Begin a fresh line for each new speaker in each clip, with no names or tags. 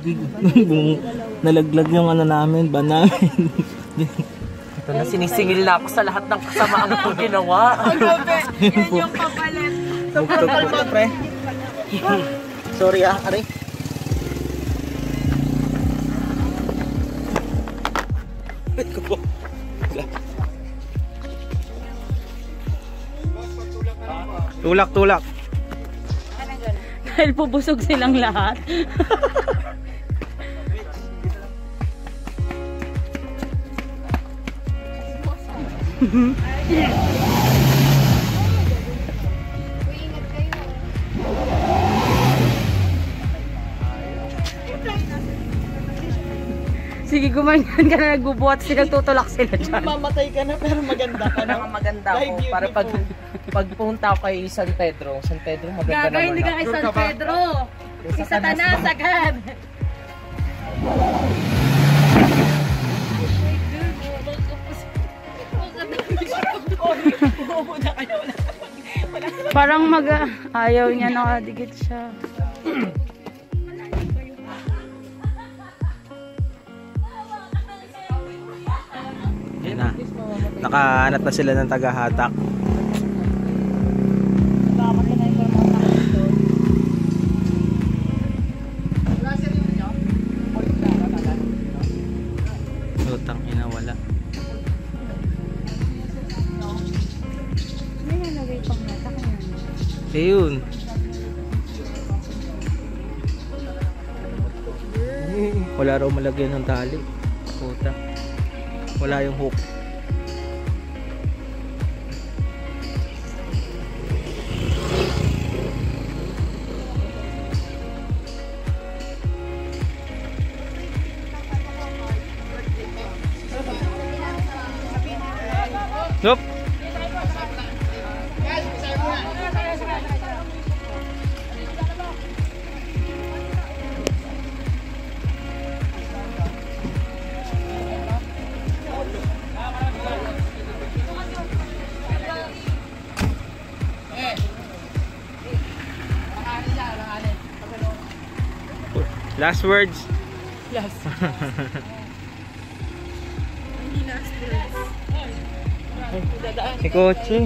Nalaglag yung ano namin, ba namin.
Ito na, sinisingil na ako sa lahat ng kasamaan ko ginawa.
Yan yung kapalit.
Tugtog po, pre. Sorry Ari. Tulak.
Dahil pubusog silang lahat. Sige, gumanyan ka na, nagbubuhat sila, tutulak sila dyan.
Mamatay ka na pero maganda ka na. Maganda ako para pag pumunta ako kay San Pedro maganda naman.
Hindi ka kay San Pedro. Si Satanas agad. Parang ayaw niya, nakadikit siya.
Yan na. Nakahanap na sila ng tagahatak. Lutang ina, wala. Ayun. Wala raw malagyan ng tali. Puta. Wala yung hook. Nope. Last words.
Yes. Hindi last words.
Si Kochi.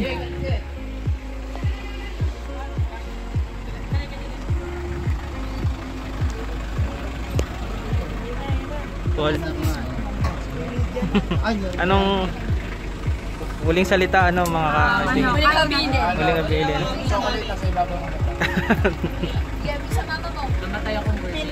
Paul. Anong huling salita, ano mga kaibigan?
Huling kabilin.
Huling kabilin.
Namatay akong virgin.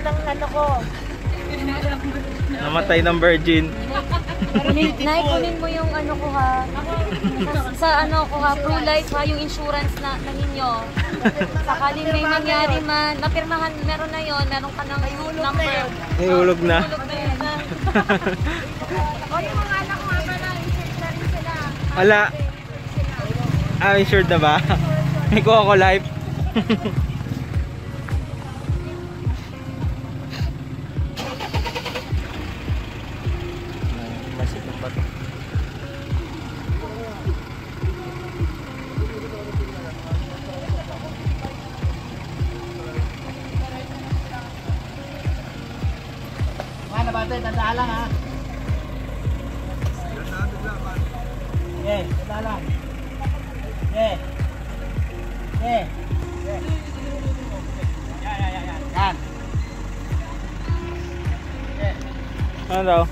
Namatay ng virgin.
Nay, kunin mo yung ano ko ha. Sa ano ko ha, Pro Life ha, yung insurance na ninyo. Sakaling may mangyari man, mapirmahan, meron na yon, meron ka ng number.
Nahulog na.
Nahulog na yun na. O yung mga anak ko nga pala, insured na rin sila.
Wala. Insured na ba? May kuha ko life.
Tanda lang ha. Okay, tanda lang. Okay. Okay. Yan. Okay.
Ano daw?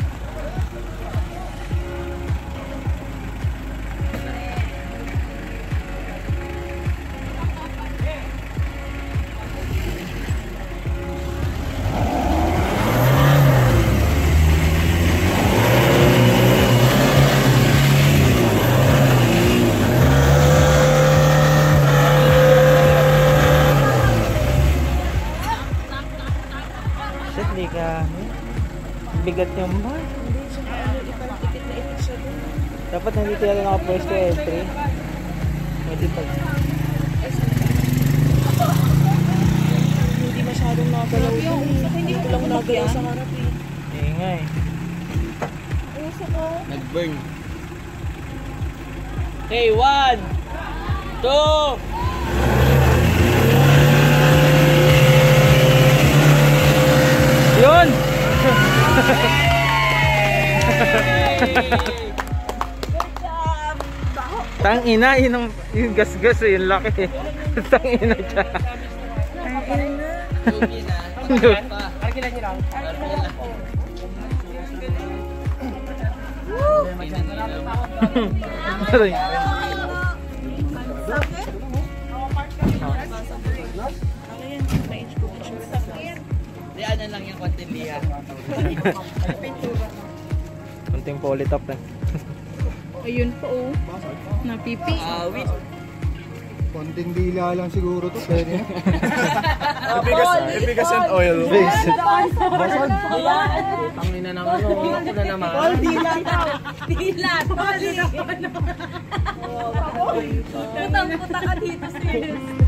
Bigat yung ba? Dapat nandito yan nakapwesto entry. Pwede pag
Hindi masyadong nagalaw yun. Hindi ko lang nagalaw sa harap eh.
eh nga eh.
Nag-burn.
Okay, 1 2 Yun! Tang ina, yung gas-gas eh, yung laki eh. Tang ina siya.
Arkilan nyo lang.
Aray.
Diyan lang yung konting liha.
Kunting polytop eh.
Ayun po, oh. Napipi.
Wait.
Konting dila lang siguro to. Pwede na.
Ibigas and oil.
Tangin na naman. Ako na naman.
Putang-puta ka dito, sis.